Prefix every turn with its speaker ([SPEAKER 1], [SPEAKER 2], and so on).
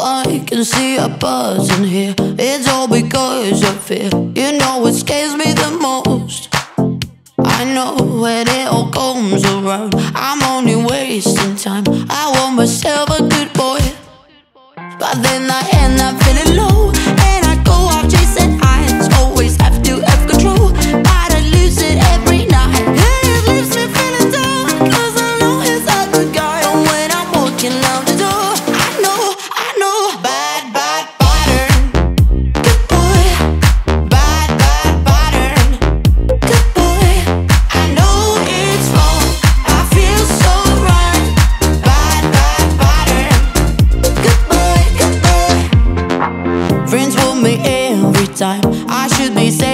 [SPEAKER 1] I can see a person here. It's all because of fear. You know what scares me the most. I know when it all comes around, I'm only wasting time. I want myself a good boy, but then I end up feeling low, and I go off chasing highs. Always have to have control, but I lose it every night. It leaves me feeling down, 'cause I know he's a good guy. And when I'm walking out the door, I know, bad, bad pattern. Good boy, bad, bad pattern. Good boy, I know it's wrong, I feel so right. Bad, bad pattern. Good boy, good boy. Friends want me every time I should be safe.